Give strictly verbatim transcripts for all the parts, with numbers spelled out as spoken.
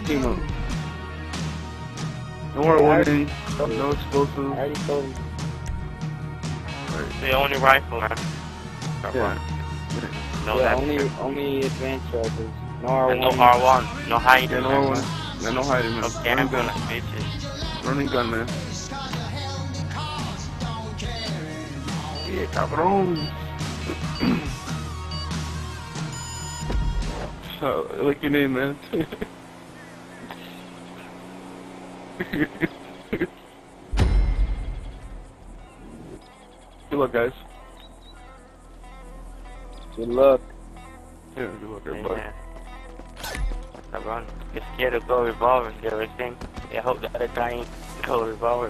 team up. No more warning, no explosives. I already told him. Right. The only rifle, man. Yeah. No, yeah, only, only advanced rifles. No R one. And no R one. No hiding. Yeah, no R one. Yeah, no hiding, man. No Running gun. gun. Bitches. Running gun, man. Yeah, cabrón. So, I like your name, man. Good luck, guys. Good luck. Yeah, good luck, everybody. Yeah. Cabrón. You're scared to go revolvers, you ever seen? I hope the other guy ain't go revolvers.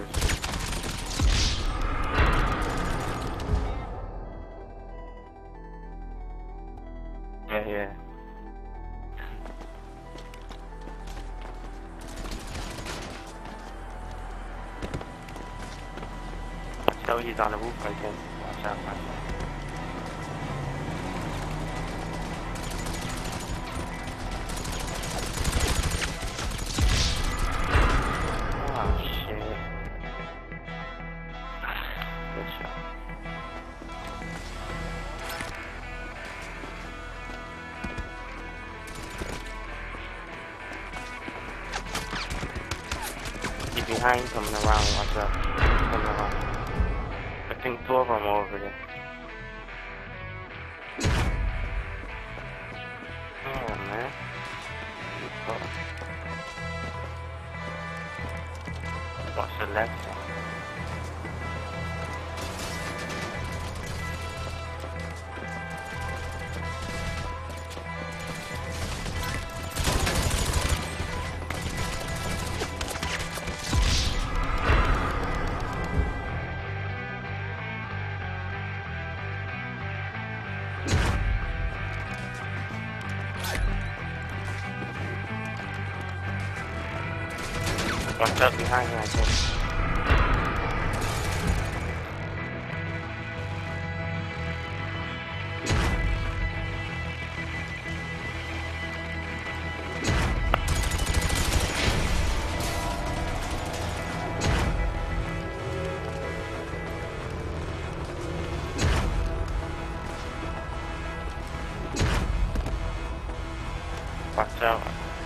Yeah, yeah. Watch out, he's on the roof right there. Watch out, man. Oh, shit. Good shot. He's behind, coming around, watch out. Coming around. I think two of them are over there. Oh, man. Watch the left side. Watch out behind you, I think. Watch out.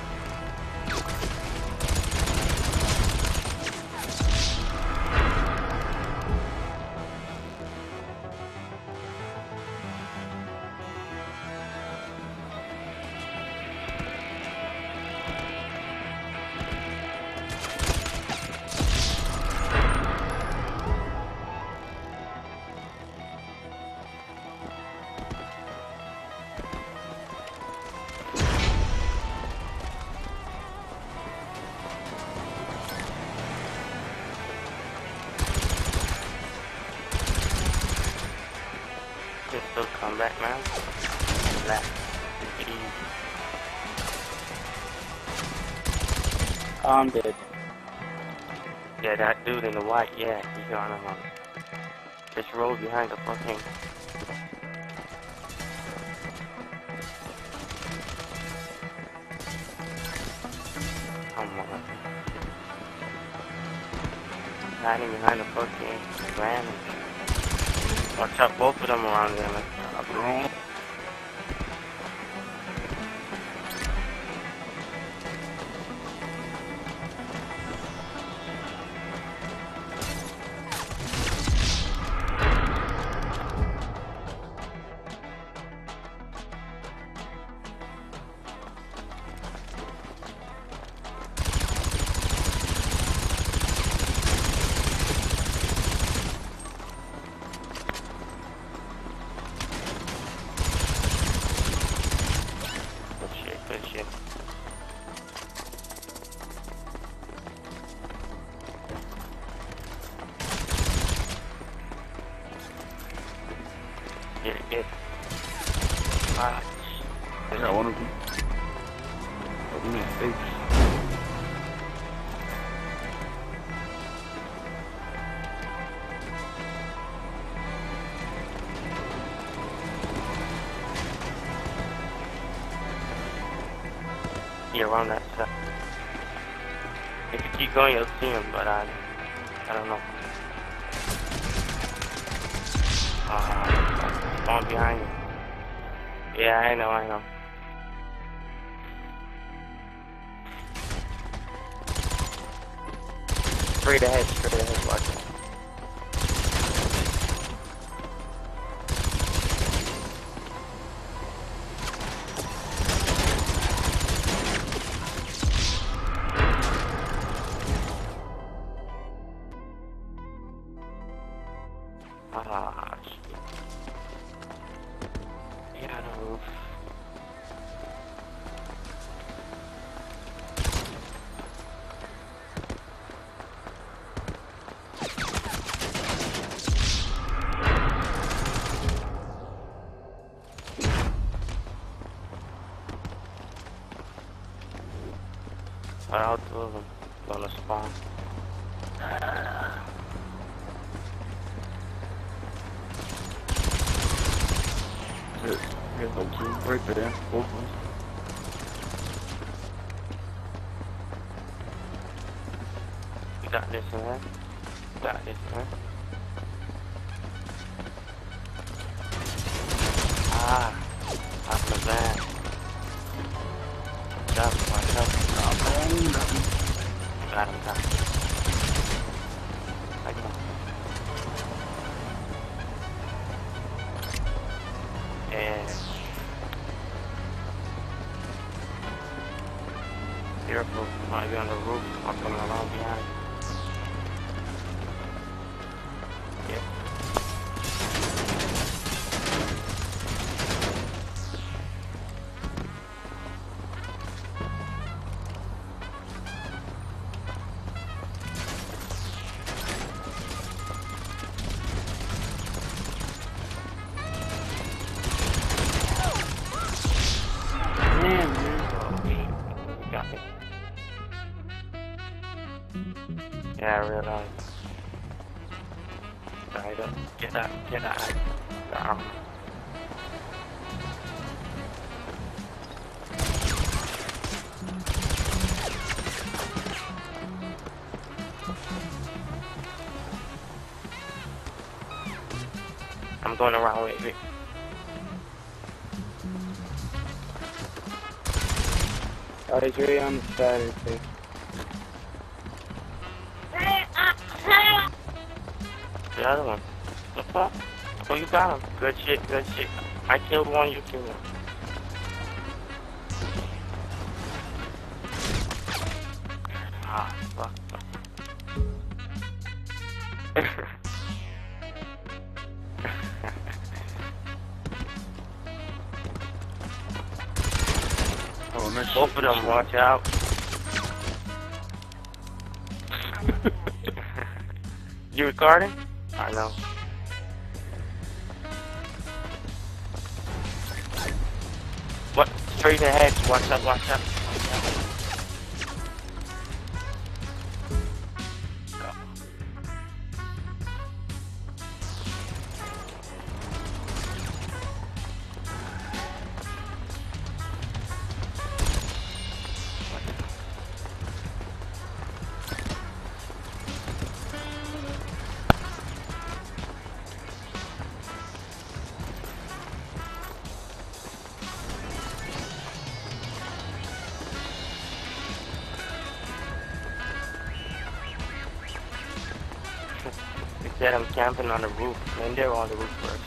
Just still come back, man. Left. Easy. I'm dead. Yeah, that dude in the white, yeah, he's got him on. Just roll behind the fucking. Come on. Hiding behind the fucking van. Watch out, both of them around there, man. Cabrón. Good shit. Get it, get it. Ah, I got one of them. Open his face. Yeah, around that stuff. If you keep going, you'll see him, but I, I don't know. Uh, one behind you. Yeah, I know, I know. Straight ahead, straight ahead, watch it. Ah, shit. Get on the roof. All two of them gonna spawn. Shit. Here's no two right there. Both of them. You got this, man. You got this, man. Ah, that's the van. Got him, watch out. Got him, got him. I got him. Yeah. Careful, might be on the roof. I'm coming along behind. Yeah. Damn, man. You got me. Yeah, I realize. Right up. Get out, get out. Down. I'm going around with it. Oh, he's really on the side of the The other one. The fuck? Oh, you got him. Good shit, good shit. I killed one, you killed one. Ah, fuck. Oh, nice. Both of them, watch out. You recording? I know. What? Straight ahead. Watch out, watch out. They said I'm camping on the roof. Man, they're on the roof first.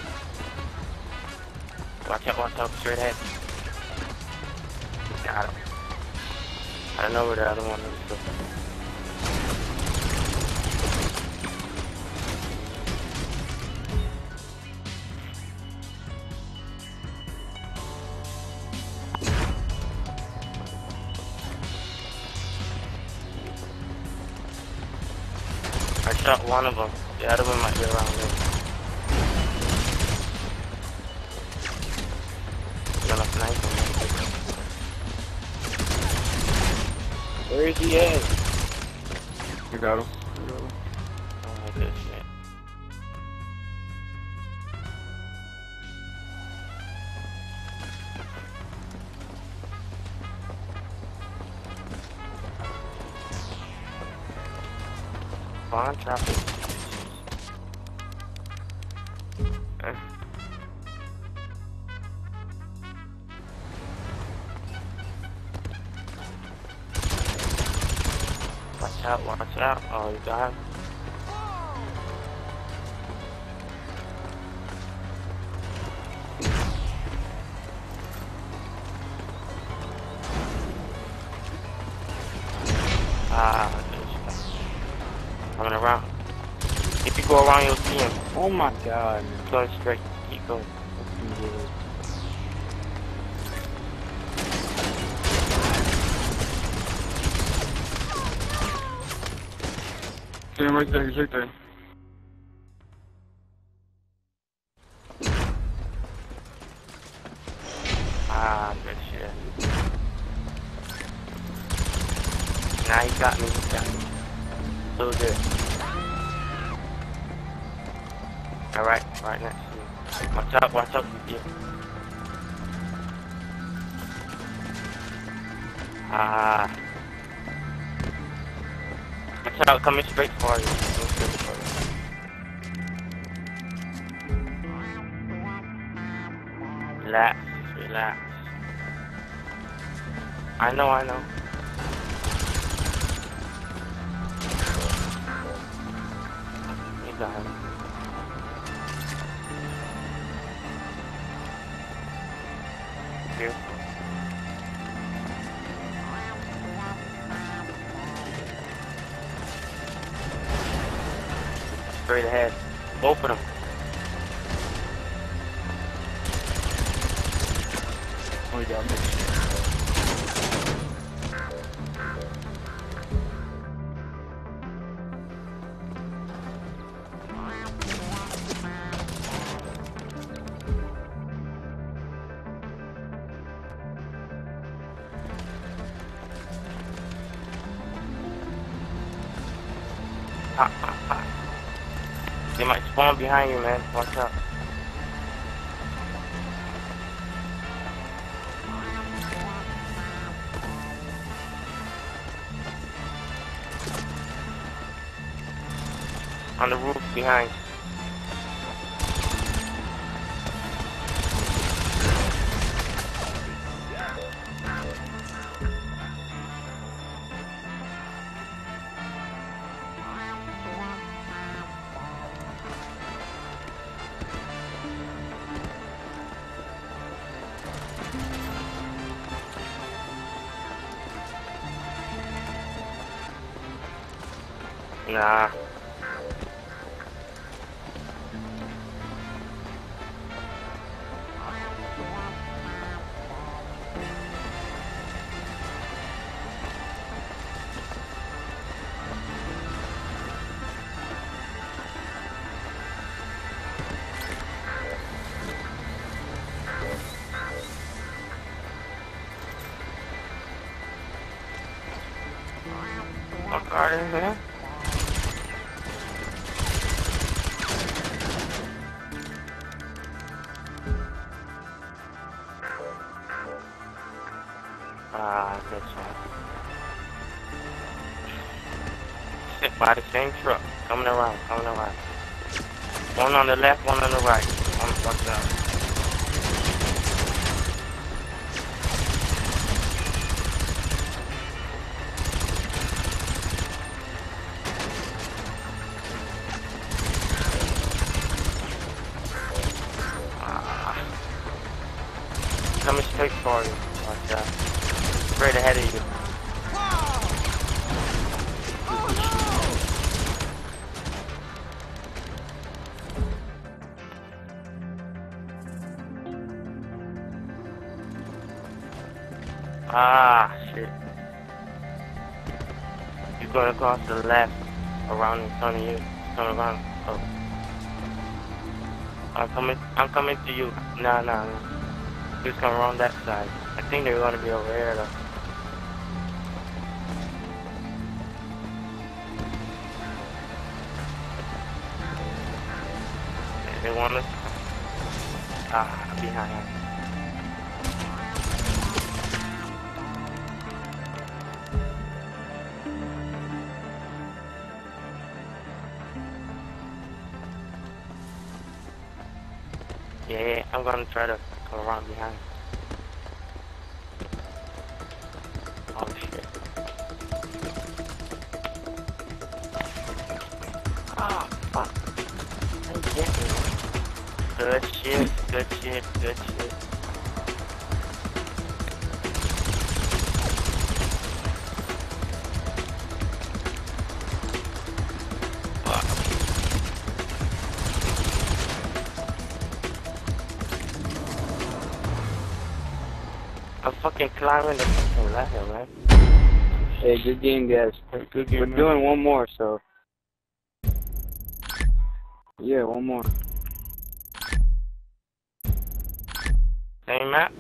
Watch out, watch out, straight ahead. Got him. I don't know where the other one is. So. I shot one of them. The other one might be around there. Gonna snipe him. Where is he at? You got him. You got him. Oh my good shit. spawn traffic. Uh. Watch out, watch out. Oh, you got him. Ah, coming around. If you go around, you'll see him. Oh my god, man. Going straight. Keep going. See him right there, he's right there. Ah, good shit. Now he got me, he got me. So good. Alright, right next to you. Watch out, watch out. Yeah. Ah. Watch out, coming straight for you. Coming straight for you. Relax, relax. I know, I know. You got him. Here. Straight ahead. Both of them. Oh, you got me. Ah, ah, ah. They might spawn behind you, man. Watch out. On the roof behind. Nah. What card is here? Ah, good shot. Sit by the same truck. Coming around, coming around. One on the left, one on the right. One watch out. Ah. Coming straight for you. Watch out. Straight ahead of you. Ah, shit. You're going across the left, around in front of you. Turn around. Oh. I'm coming, I'm coming to you. Nah, nah, nah. Just come around that side. I think they're gonna be over here though. They want us. Ah, behind. Yeah, yeah, I'm gonna try to come around behind. Oh shit. Oh, fuck. They get me. Good shit, good shit, good shit. Fuck. I'm fucking climbing the fucking ladder, man. Hey, good game, guys. Good game, We're man. doing one more, so. Yeah, one more. Same map?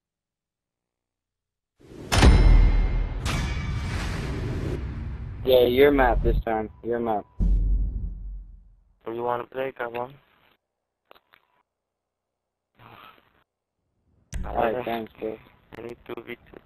Yeah, your map this time. Your map. If you wanna play, come on. Alright, thanks, bro. I need two v two.